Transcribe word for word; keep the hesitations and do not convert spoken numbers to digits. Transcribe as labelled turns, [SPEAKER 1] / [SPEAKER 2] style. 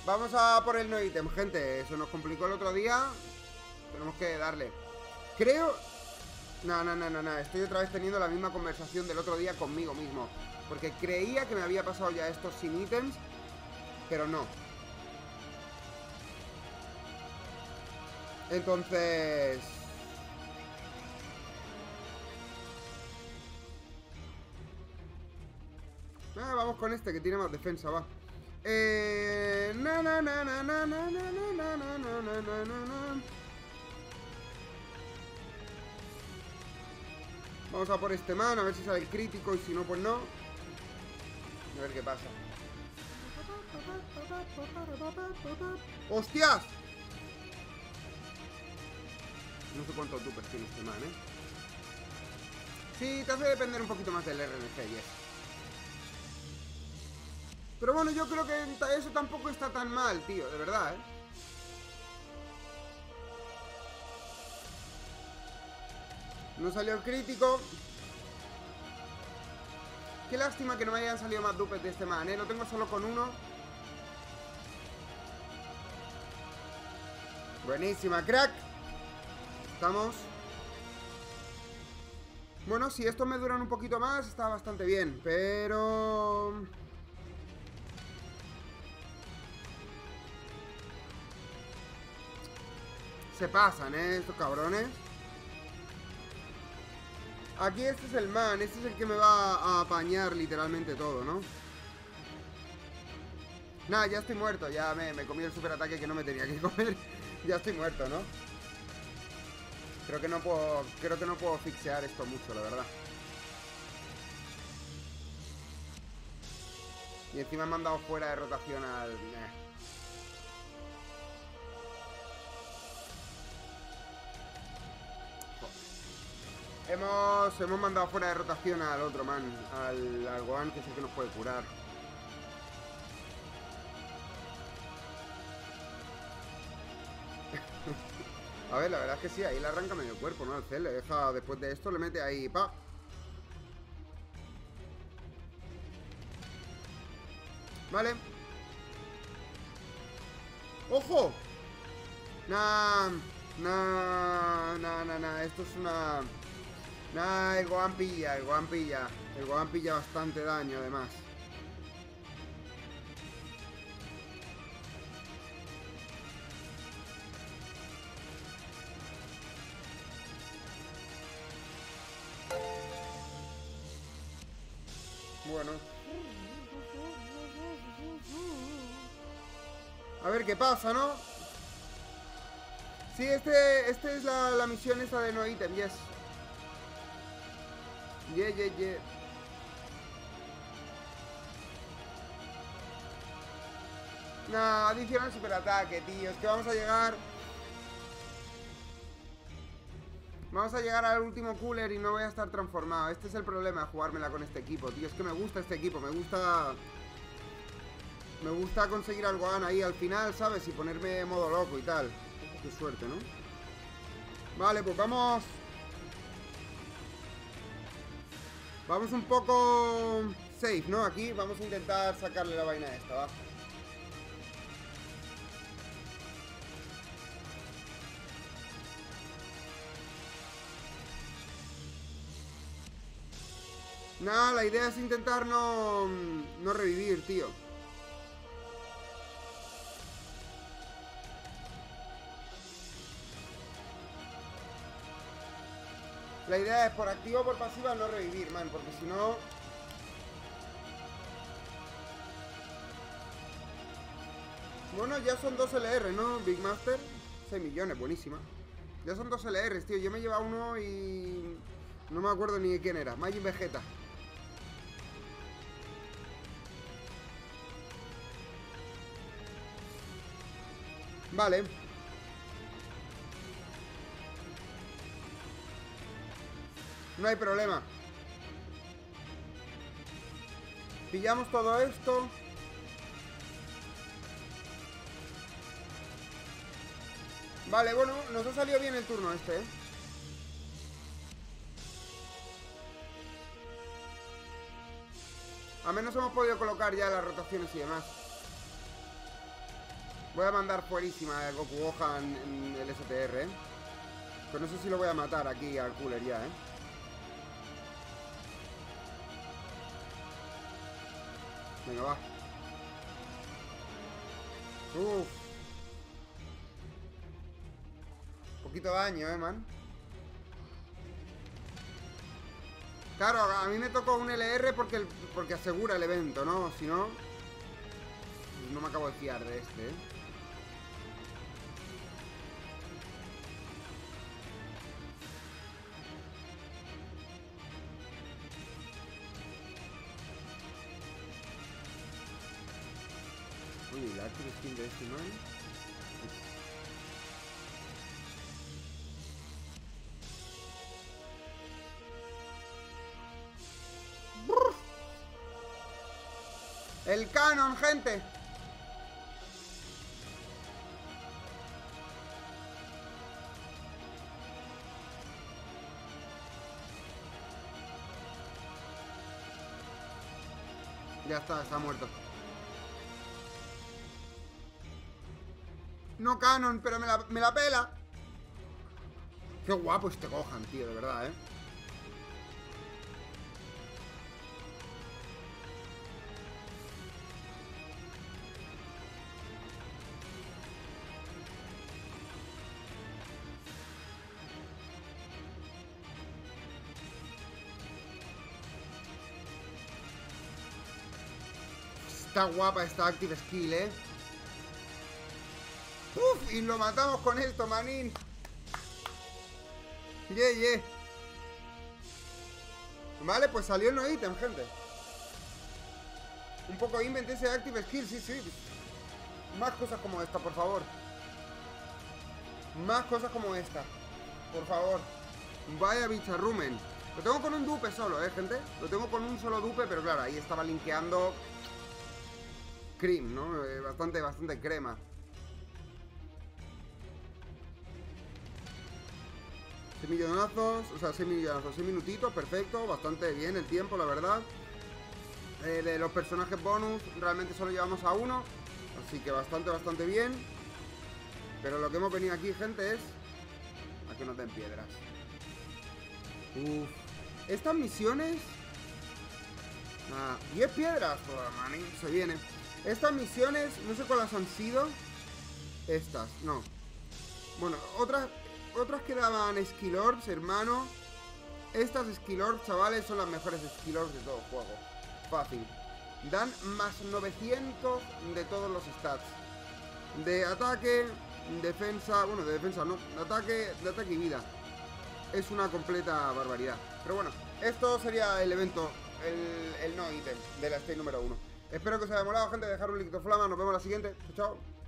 [SPEAKER 1] Vamos a por el no ítem, gente. Eso nos complicó el otro día. Tenemos que darle. Creo... No, no, no, no, no. Estoy otra vez teniendo la misma conversación del otro día conmigo mismo. Porque creía que me había pasado ya esto sin ítems, pero no. Entonces... Ah, vamos con este que tiene más defensa, va. Eh... Na, na, na, na, na, na, na, na, na, na, na, na, na. Vamos a por este man, a ver si sale el crítico y si no, pues no. A ver qué pasa. ¡Hostias! No sé cuántos dupes tiene este man, ¿eh? Sí, te hace depender un poquito más del R N G, yes. Pero bueno, yo creo que eso tampoco está tan mal, tío, de verdad, ¿eh? No salió el crítico. Qué lástima que no me hayan salido más dupes de este man, ¿eh? Lo tengo solo con uno. Buenísima, crack. Estamos. Bueno, si estos me duran un poquito más, está bastante bien, pero... Se pasan, ¿eh? Estos cabrones. Aquí este es el man, este es el que me va a apañar literalmente todo, ¿no? Nada, ya estoy muerto, ya me, me comí el superataque que no me tenía que comer. Ya estoy muerto, ¿no? Creo que no puedo, creo que no puedo fixear esto mucho, la verdad. Y encima me han dado fuera de rotación al... Eh. Hemos, hemos mandado fuera de rotación al otro man, al, al Gohan, que es el que nos puede curar. A ver, la verdad es que sí, ahí le arranca medio cuerpo, ¿no? Al Cell le deja, después de esto, le mete ahí, pa. Vale. ¡Ojo! Nah, nah, nah, nah, nah, esto es una... Nah, el Gohan pilla, el Gohan pilla. El Gohan pilla bastante daño, además. Bueno. A ver qué pasa, ¿no? Sí, este, este es la, la misión esta de no ítem, yes. Yeah, yeah, yeah. Nah, adicional superataque, tío. Es que vamos a llegar... Vamos a llegar al último cooler y no voy a estar transformado. Este es el problema de jugármela con este equipo, tío. Es que me gusta este equipo, me gusta... Me gusta conseguir algo ahí al final, ¿sabes? Y ponerme en modo loco y tal. Qué suerte, ¿no? Vale, pues vamos... Vamos un poco safe, ¿no? Aquí vamos a intentar sacarle la vaina a esta, va. Nada, la idea es intentar no, no revivir, tío. La idea es por activa o por pasiva no revivir, man, porque si no... Bueno, ya son dos L R, ¿no? Big Master, seis millones, buenísima. Ya son dos L Rs, tío, yo me llevaba uno y... No me acuerdo ni de quién era, Majin Vegeta. Vale. No hay problema. Pillamos todo esto. Vale, bueno, nos ha salido bien el turno este, ¿eh? Al menos hemos podido colocar ya las rotaciones y demás. Voy a mandar fuerísima a Goku Gohan en el S T R, ¿eh? Pero no sé si lo voy a matar aquí al cooler ya, ¿eh? Venga, va. Uff. Poquito daño, eh, man. Claro, a mí me tocó un L R porque, el, porque asegura el evento, ¿no? Si no, no me acabo de fiar de este, ¿eh? Uy, la active skin de este, ¿no? El canon, gente. Ya está, está muerto. No canon, pero me la, me la pela. Qué guapo este Gohan, tío, de verdad, eh. Está guapa esta active skill, eh. Uf, y lo matamos con esto, manín. Yeah, yeah. Vale, pues salió el no ítem, gente. Un poco invent ese active skill, sí, sí. Más cosas como esta, por favor. Más cosas como esta. Por favor. Vaya bicharrumen. Lo tengo con un dupe solo, eh, gente. Lo tengo con un solo dupe, pero claro, ahí estaba linkeando cream, ¿no? Eh, bastante, bastante crema. seis millonazos, o sea, seis millonazos, seis minutitos, perfecto, bastante bien el tiempo, la verdad. Eh, de los personajes bonus, realmente solo llevamos a uno, así que bastante, bastante bien. Pero lo que hemos venido aquí, gente, es a que nos den piedras. Uff. Estas misiones... Ah, diez piedras, joder, maní, se viene. Estas misiones, no sé cuáles han sido. Estas, no. Bueno, otras... Otras que daban Skill Orbs, hermano. Estas Skill Orbs, chavales, son las mejores Skill Orbs de todo el juego. Fácil. Dan más novecientos de todos los stats. De ataque, defensa... Bueno, de defensa no. De ataque, de ataque y vida. Es una completa barbaridad. Pero bueno, esto sería el evento, el, el no ítem de la stage número uno. Espero que os haya molado, gente. Dejar un like de flama. Nos vemos en la siguiente. Chao, chao.